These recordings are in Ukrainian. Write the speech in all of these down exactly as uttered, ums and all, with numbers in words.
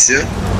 інформація.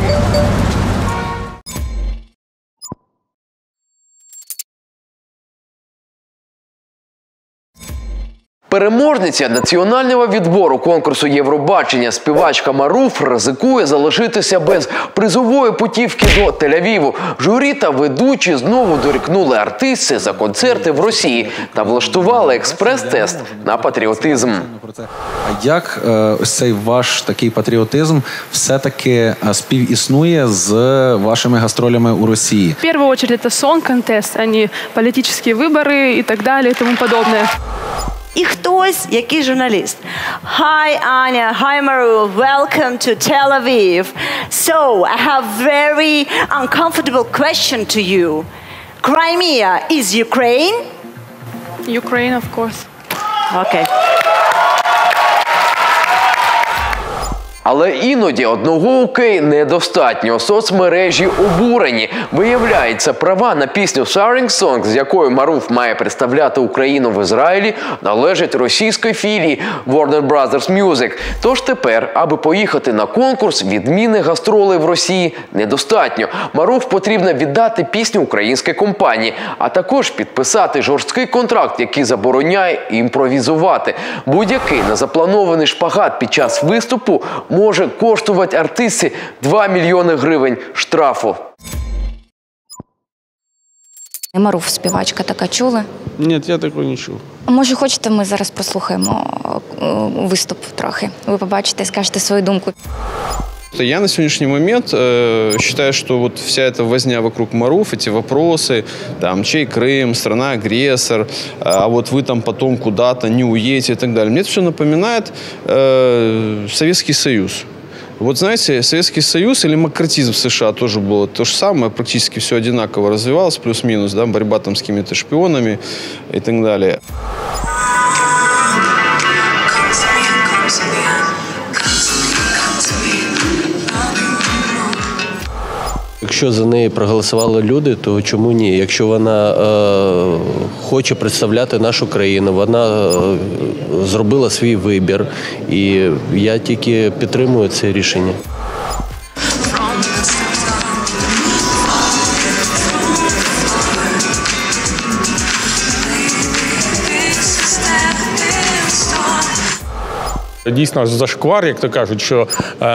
Переможниця національного відбору конкурсу Євробачення співачка Маруф ризикує залишитися без призової путівки до Тель-Авіву. Журі та ведучі знову дорікнули артистці за концерти в Росії та влаштували експрес-тест на патріотизм. А як ось цей ваш такий патріотизм все-таки співіснує з вашими гастролями у Росії? В першу чергу це сон-контест, а не політичні вибори і так далі, і тому подобне. І хтось, який журналіст. Hi, Anya. Hi, Maru. Welcome to Tel Aviv. So, I have very uncomfortable question to you. Crimea is Ukraine? Ukraine, of course. Okay. Але іноді одного окей недостатньо. Соцмережі обурені. Виявляється, права на пісню Sharing Song, з якою Маруф має представляти Україну в Ізраїлі, належать російській філії Warner Brothers Music. Тож тепер, аби поїхати на конкурс, відміни гастролей в Росії недостатньо. Маруф потрібно віддати пісню українській компанії, а також підписати жорсткий контракт, який забороняє імпровізувати. Будь-який незапланований шпагат під час виступу може коштувати артистці два мільйони гривень штрафу. Маруф, співачка така, чули? Ні, я такого не чув. Може, хочете, ми зараз послухаємо виступ трохи? Ви побачите і скажете свою думку. Я на сегодняшний момент э, считаю, что вот вся эта возня вокруг Маруф, эти вопросы, там, чей Крым, страна-агрессор, а вот вы там потом куда-то не уедете и так далее. Мне это все напоминает э, Советский Союз. Вот знаете, Советский Союз или маккартизм в США тоже было то же самое, практически все одинаково развивалось, плюс-минус, да, борьба там с какими-то шпионами и так далее. Якщо за неї проголосували люди, то чому ні? Якщо вона е, хоче представляти нашу країну, вона е, зробила свій вибір, і я тільки підтримую це рішення. Дійсно, зашквар, як то кажуть, що,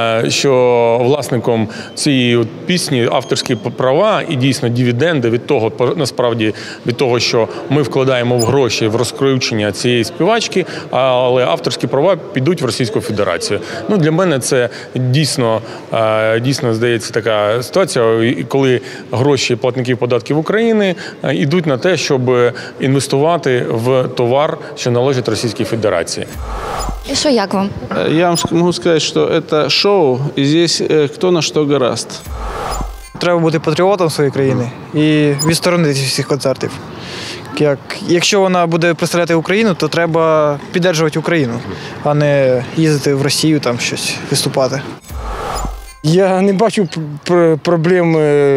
що власником цієї пісні авторські права і дійсно дивіденди від того, насправді, від того, що ми вкладаємо в гроші в розкручення цієї співачки, але авторські права підуть в Російську Федерацію. Ну, для мене це дійсно, дійсно здається така ситуація, коли гроші платників податків України йдуть на те, щоб інвестувати в товар, що належить Російській Федерації. І що, як вам? Я вам могу сказать, что это шоу, и здесь кто на что гораст. Треба бути патріотом своєї країни і відсторонитися від всіх концертів. Як, якщо вона буде представляти Україну, то треба підтримувати Україну, а не їздити в Росію, там щось виступати. Я не бачу проблем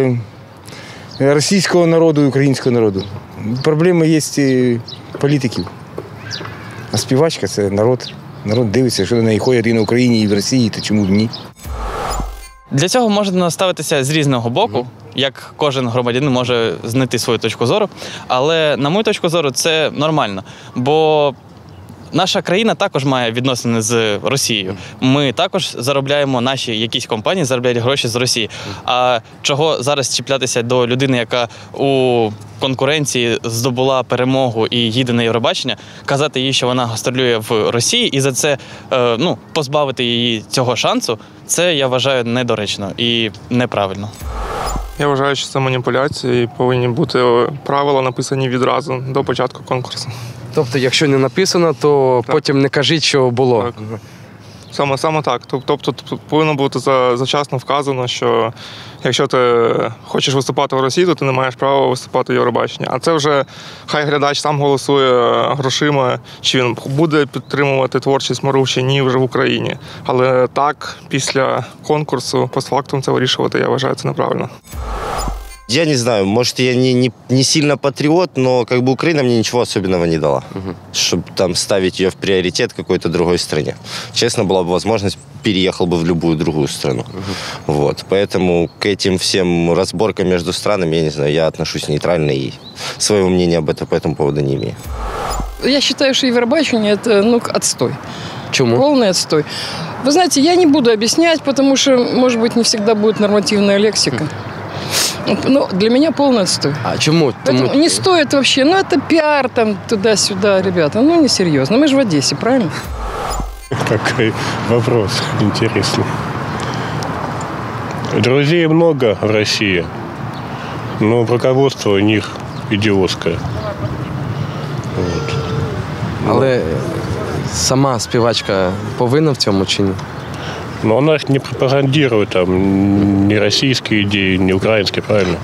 російського народу і українського народу. Проблеми є політиків. А співачка – це народ. Народ дивиться, що на неї ходять і на Україні, і в Росії, то чому б ні? Для цього можна ставитися з різного боку, як кожен громадянин може знайти свою точку зору. Але, на мою точку зору, це нормально, бо наша країна також має відносини з Росією. Ми також заробляємо, наші якісь компанії заробляють гроші з Росії. А чого зараз чіплятися до людини, яка у конкуренції здобула перемогу і їде на Євробачення, казати їй, що вона гастролює в Росії, і за це ну, позбавити її цього шансу, це, я вважаю, недоречно і неправильно. Я вважаю, що це маніпуляція і повинні бути правила написані відразу до початку конкурсу. Тобто, якщо не написано, то так. Потім не кажіть, що було. Так. Саме, саме так. Тобто повинно бути завчасно вказано, що якщо ти хочеш виступати в Росії, то ти не маєш права виступати в Євробаченні. А це вже хай глядач сам голосує грошима, чи він буде підтримувати творчість Маруф, чи ні вже в Україні. Але так, після конкурсу, постфактум це вирішувати, я вважаю, це неправильно. Я не знаю, может, я не, не, не сильно патриот, но как бы Украина мне ничего особенного не дала, угу. чтобы там ставить ее в приоритет какой-то другой стране. Честно, была бы возможность, переехал бы в любую другую страну. Угу. Вот. Поэтому к этим всем разборкам между странами, я не знаю, я отношусь нейтрально и своего мнения об этом по этому поводу не имею. Я считаю, что Евробачение – это, ну, отстой. Чему? Полный отстой. Вы знаете, я не буду объяснять, потому что, может быть, не всегда будет нормативная лексика. Ну, для меня полный отстой. А чему? Поэтому не стоит вообще. Ну, это пиар там туда-сюда, ребята. Ну, несерьезно. Мы же в Одессе, правильно? Какой вопрос интересный. Друзей много в России, но руководство у них идиотское. Вот. Але сама співачка повинна в цьому чи ні? Но она не пропагандирует там ни российские идеи, ни украинские, правильно?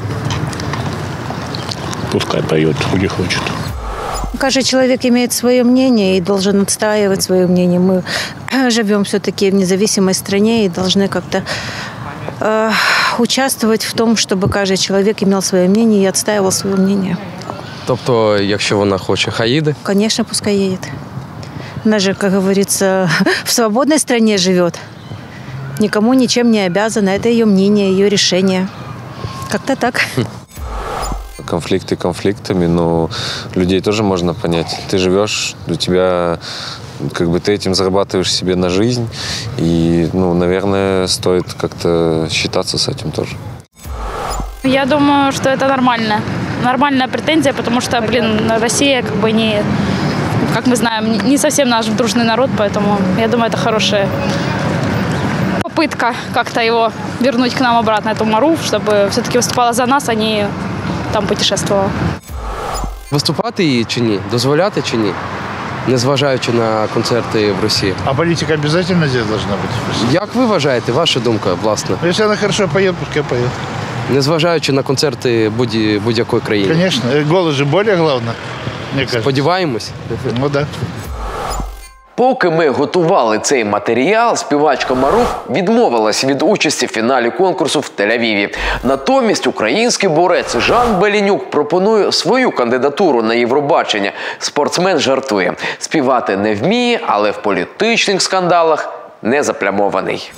Пускай поет, где хочет. Каждый человек имеет свое мнение и должен отстаивать свое мнение. Мы живем все-таки в независимой стране и должны как-то э, участвовать в том, чтобы каждый человек имел свое мнение и отстаивал свое мнение. Тобто, якщо вона хоче, хай їде? Конечно, пускай едет. Она же, как говорится, в свободной стране живет. Никому ничем не обязана. Это ее мнение, ее решение. Как-то так. Конфликты конфликтами, но людей тоже можно понять. Ты живешь, у тебя, как бы ты этим зарабатываешь себе на жизнь. И, ну, наверное, стоит как-то считаться с этим тоже. Я думаю, что это нормально. Нормальная претензия, потому что, блин, Россия как бы не, как мы знаем, не совсем наш дружный народ, поэтому я думаю, это хорошая попытка как-то его вернуть к нам обратно, эту Маруф, чтобы все-таки выступала за нас, а не там путешествовала. Виступати її чи ні? Дозволяти чи ні? Незважаючи на концерти в Росії. А политика обязательно здесь должна быть? Як ви вважаєте, ваша думка, власне? Если она хорошо поет, пускай поет. Незважаючи на концерти будь- будь-якої країни. Конечно, голос же более главное, мне кажется. Сподіваємось. Ну да. Поки ми готували цей матеріал, співачка Маруф відмовилась від участі в фіналі конкурсу в Тель-Авіві. Натомість український борець Жан Беленюк пропонує свою кандидатуру на Євробачення. Спортсмен жартує. Співати не вміє, але в політичних скандалах не заплямований.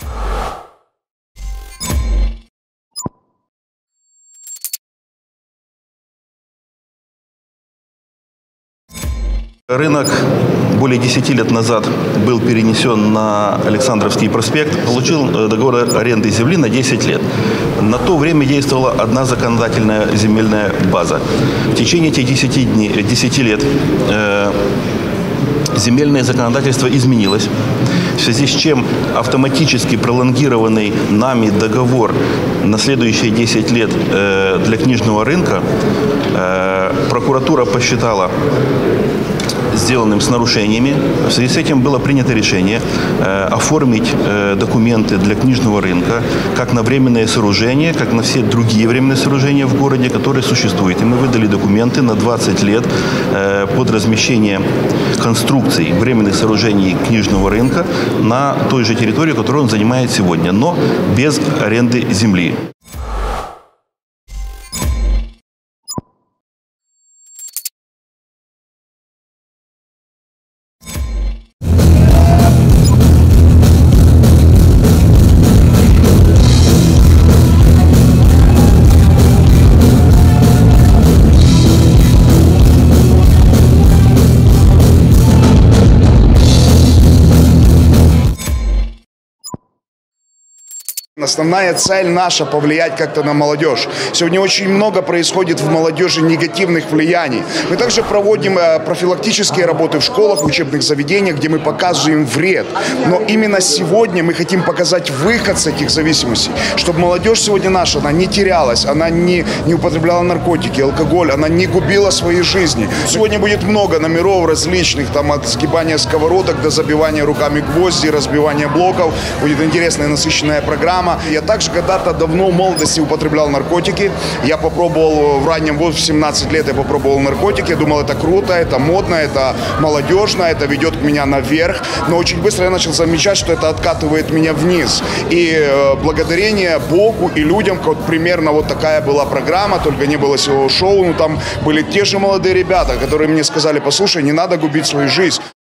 Рынок более десяти лет назад был перенесен на Александровский проспект, получил договор аренды земли на десять лет. На то время действовала одна законодательная земельная база. В течение этих десяти, дней, десяти лет э, земельное законодательство изменилось, в связи с чем автоматически пролонгированный нами договор на следующие десять лет э, для книжного рынка э, прокуратура посчитала сделанным с нарушениями. В связи с этим было принято решение э, оформить э, документы для книжного рынка как на временное сооружение, как на все другие временные сооружения в городе, которые существуют. И мы выдали документы на двадцать лет э, под размещение конструкций временных сооружений книжного рынка на той же территории, которую он занимает сегодня, но без аренды земли. Основная цель наша – повлиять как-то на молодежь. Сегодня очень много происходит в молодежи негативных влияний. Мы также проводим профилактические работы в школах, в учебных заведениях, где мы показываем вред. Но именно сегодня мы хотим показать выход с этих зависимостей, чтобы молодежь сегодня наша, она не терялась, она не, не употребляла наркотики, алкоголь, она не губила своей жизни. Сегодня будет много номеров различных, там от сгибания сковородок до забивания руками гвозди, разбивания блоков. Будет интересная насыщенная программа. программа. Я также когда-то давно в молодости употреблял наркотики. Я попробовал в раннем возрасте, в семнадцать лет я попробовал наркотики. Я думал, это круто, это модно, это молодежно, это ведет меня наверх. Но очень быстро я начал замечать, что это откатывает меня вниз. И э, благодарение Богу и людям, вот примерно вот такая была программа, только не было всего шоу, но там были те же молодые ребята, которые мне сказали: послушай, не надо губить свою жизнь.